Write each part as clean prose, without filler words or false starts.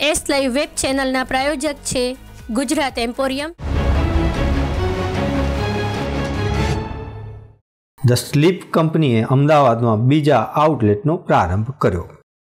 S live web ચેનલના પ્રાયોજક છે Gujarat emporium. The sleep કંપનીએ અમદાવાદમાં બીજા આઉટલેટનો પ્રારંભ કર્યો।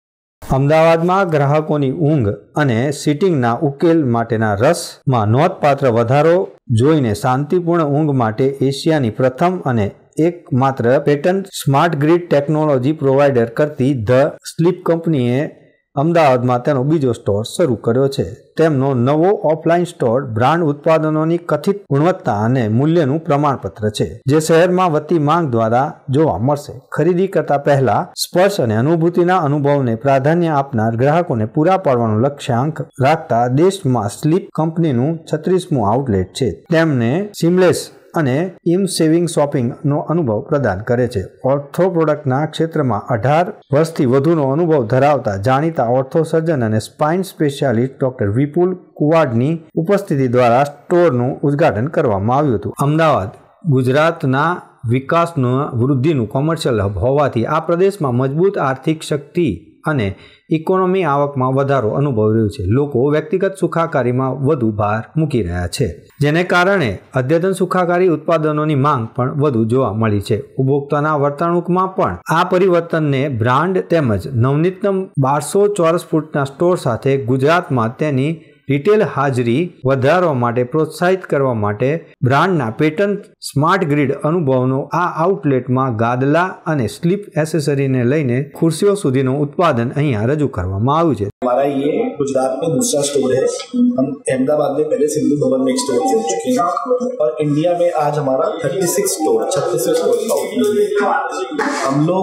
અમદાવાદમાં ગ્રાહકોની ઊંઘ અને સિટિંગના ઉકેલ માટેના રસમાં નોંધપાત્ર વધારો જોઈને શાંતિપૂર્ણ ઊંઘ માટે એશિયાની પ્રથમ અને એકમાત્ર patent smart grid technology provider કરતી ધ સ્લીપ કંપનીએ અમદાવાદમાં તેનો બીજો સ્ટોર શરૂ કર્યો છે। તેમનો નવો ઓફલાઈન સ્ટોર બ્રાન્ડ ઉત્પાદનોની કથિત ગુણવત્તા અને મૂલ્યનું પ્રમાણપત્ર છે, જે શહેરમાં વધતી માંગ દ્વારા જોવા મળશે। ખરીદી કરતા પહેલા સ્પર્શ અને અનુભૂતિના અનુભવને પ્રાધાન્ય આપનાર ગ્રાહકોને પૂરા પાડવાનો લક્ષ્યાંક રાખતા દેશમાં સ્લીપ કંપનીનું 36મું આઉટલેટ છે। તેમને સિમલેસ અને સેવિંગ શોપિંગનો અનુભવ પ્રદાન કરે છે। ઓર્થો પ્રોડક્ટના ક્ષેત્રમાં 18 વર્ષથી વધુનો અનુભવ ધરાવતા જાણીતા ઓર્થો સર્જન અને સ્પાઇન સ્પેશિયાલિસ્ટ ડોક્ટર વિપુલ કુવાડની ઉપસ્થિતિ દ્વારા સ્ટોરનું ઉદ્ઘાટન કરવામાં આવ્યું હતું। અમદાવાદ ગુજરાતના વિકાસનું વૃદ્ધિનું કોમર્શિયલ હબ હોવાથી આ પ્રદેશમાં મજબૂત આર્થિક શક્તિ અને ઇકોનોમી આવકમાં વધારો અનુભવી રહ્યું છે। લોકો વ્યક્તિગત સુખાકારીમાં વધુ ભાર મૂકી રહ્યા છે, જેને કારણે અદ્યતન સુખાકારી ઉત્પાદનોની માંગ પણ વધુ જોવા મળી છે। ઉપભોક્તાના વર્તણૂકમાં પણ આ પરિવર્તનને બ્રાન્ડ તેમજ નવનીતમ 1200 ચોરસ ફૂટના સ્ટોર સાથે ગુજરાતમાં તેની રિટેલ હાજરી વધારવા માટે પ્રોત્સાહિત કરવા માટે બ્રાન્ડના પેટન્ટ સ્માર્ટ ગ્રીડ અનુભવનો આ આઉટલેટમાં ગાદલા અને સ્લીપ એસેસરીને લઈને ખુરશીઓ સુધીનું ઉત્પાદન અહીંયા રજૂ કરવામાં આવ્યું છે। हमारा ये गुजरात में दूसरा स्टोर है। हम अहमदाबाद में पहले सिंधु भवन में एक स्टोर खोल चुके हैं और इंडिया में आज हमारा 36 स्टोर का ओपनिंग है। हम लोग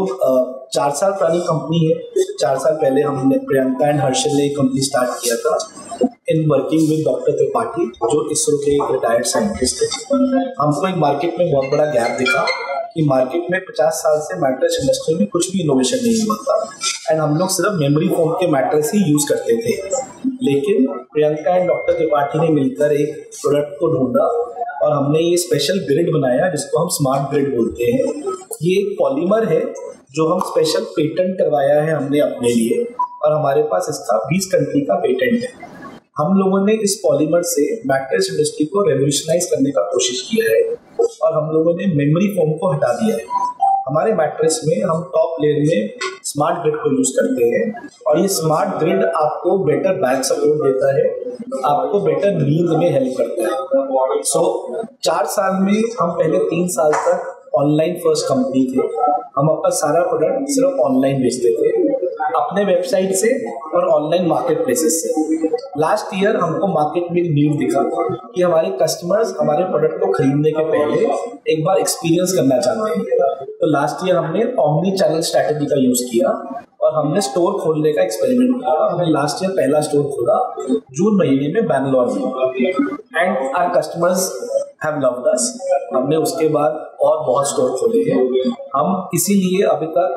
4 साल पुरानी कंपनी है। 4 साल पहले हमने प्रियंका एंड हर्षल ने कंपनी स्टार्ट किया था in working with doctor Tripathi, जो इसरो के एक रिटायर्ड साइंटिस्ट है। हमको एक मार्केट में बहुत बड़ा गैप दिखा कि मार्केट में 50 साल से मैट्रेस इंडस्ट्री में कुछ भी इनोवेशन नहीं हुआ था एंड हम लोग सिर्फ मेमोरी फोम के मैट्रेस ही यूज करते थे। लेकिन प्रियंका एंड डॉक्टर त्रिपाठी ने मिलकर एक प्रोडक्ट को ढूंढा और हमने ये स्पेशल ग्रिड बनाया जिसको हम स्मार्ट ग्रिड बोलते हैं। ये एक पॉलीमर है जो हम स्पेशल पेटेंट करवाया है हमने अपने लिए और हमारे पास इसका 20 कंट्री का पेटेंट है। हम लोगों ने इस पॉलीमर से मैट्रेस इंडस्ट्री को रेवोल्यूशनाइज करने का कोशिश किया है और हम लोगों ने मेमोरी फोम को हटा दिया है। हमारे मैट्रेस में हम टॉप लेयर में स्मार्ट ग्रिड को यूज करते हैं और ये स्मार्ट ग्रिड आपको बेटर बैक सपोर्ट देता है, आपको बेटर नींद में हेल्प करता है। सो 4 साल में हम पहले 3 साल तक ऑनलाइन फर्स्ट कंपनी थे। हम अपना सारा प्रोडक्ट सिर्फ ऑनलाइन बेचते थे, अपने वेबसाइट से और ऑनलाइन मार्केट प्लेसेस से। लास्ट ईयर हमको मार्केट में एक नीड दिखा कि हमारे कस्टमर्स हमारे प्रोडक्ट को खरीदने के पहले एक बार एक्सपीरियंस करना चाहते हैं। तो लास्ट ईयर हमने ऑमनी चैनल स्ट्रैटेजी का यूज किया और हमने स्टोर खोलने का एक्सपेरिमेंट किया। हमने लास्ट ईयर पहला स्टोर खोला जून महीने में बैंगलोर में and our customers have loved us. हमने उसके बाद और बहुत स्टोर खोले हैं। हम इसीलिए अभी तक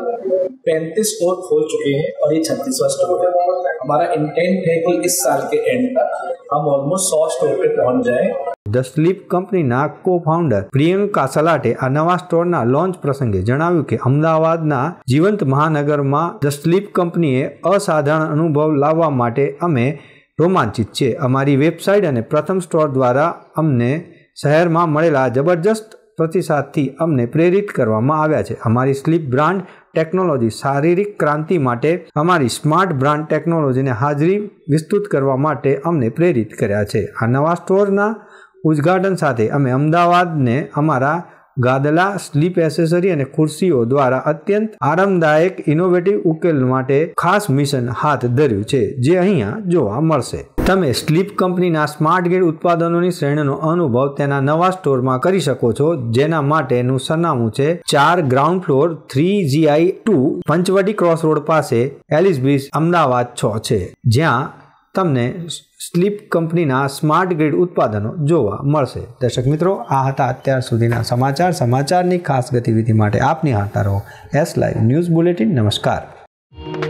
35 स्टोर खोल चुके हैं और ये 36वां स्टोर है। हमारा इंटेंट है कि इस साल के एंड तक हम ऑलमोस्ट 100 स्टोर पे पहुंच जाए। ધ સ્લીપ કંપનીના કો-ફાઉન્ડર પ્રિયંકા સલાટે આ નવા સ્ટોરના લોન્ચ પ્રસંગે જણાવ્યું કે અમદાવાદના જીવંત મહાનગરમાં ધ સ્લીપ કંપનીએ અસાધારણ અનુભવ લાવવા માટે અમે રોમાંચિત છીએ। અમારી વેબસાઇટ અને પ્રથમ સ્ટોર દ્વારા અમને શહેરમાં મળેલા જબરજસ્ત પ્રતિસાદથી અમને પ્રેરિત કરવામાં આવ્યા છે। અમારી સ્લીપ બ્રાન્ડ ટેકનોલોજી શારીરિક ક્રાંતિ માટે અમારી સ્માર્ટ બ્રાન્ડ ટેકનોલોજીને હાજરી વિસ્તૃત કરવા માટે અમને પ્રેરિત કર્યા છે। આ નવા સ્ટોરના ઉદ્ઘાટન સાથે અમે અમદાવાદને અમારા ગાદલા, સ્લીપ એસેસરી અને ખુરશીઓ દ્વારા અત્યંત આરામદાયક ઇનોવેટિવ ઉકેલ માટે ખાસ મિશન હાથ ધર્યું છે, જે અહીંયા જોવા મળશે। તમે સ્લીપ કંપનીના સ્માર્ટ ગ્રીડ ઉત્પાદનોની શ્રેણીનો અનુભવ તેના નવા સ્ટોરમાં કરી શકો છો, જેના માટેનું સરનામું છે 4 ground floor 3GI2 Panchavati cross road પાસે એલિસ બ્રિજ, અમદાવાદ 6 છે, જ્યાં તમને સ્લીપ કંપનીના સ્માર્ટ ગ્રીડ ઉત્પાદનો જોવા મળશે। દર્શક મિત્રો, આ હતા અત્યાર સુધીના સમાચારની ખાસ ગતિવિધિ માટે આપ નિહાળતા રહો એસ લાઈવ ન્યૂઝ બુલેટિન। નમસ્કાર।